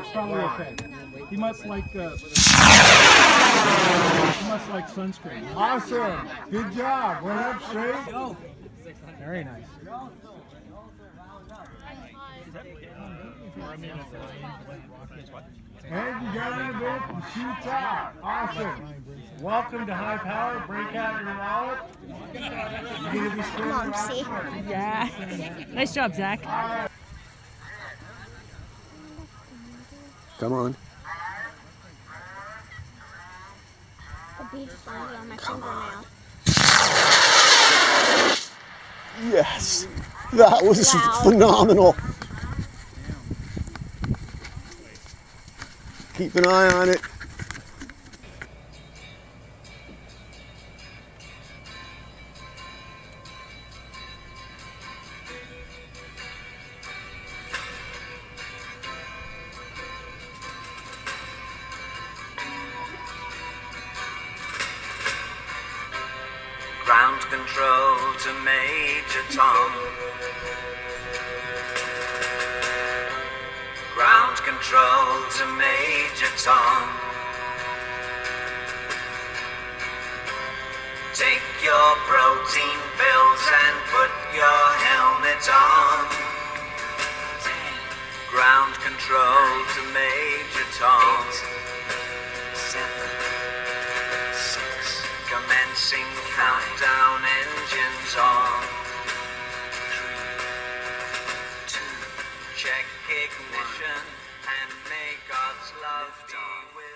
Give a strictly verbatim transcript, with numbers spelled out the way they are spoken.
It's probably okay. He must like uh, he must like sunscreen. Awesome. Good job. Went up straight. Oh, very nice. And you got in a bit and shoots out. Awesome. Welcome to High Power. Break out your wallet. You're gonna be Come on, see. Yeah. Nice job, Zach. Come on. The beach body on my fingernail. Yes. That was Wow. phenomenal. Keep an eye on it. Ground control to Major Tom. Ground control to Major Tom. Take your protein pills and put your helmet on. Ground control to Major Tom. Seven, six, commencing countdown, engines on. Three, two, check ignition, and may God's love be with you.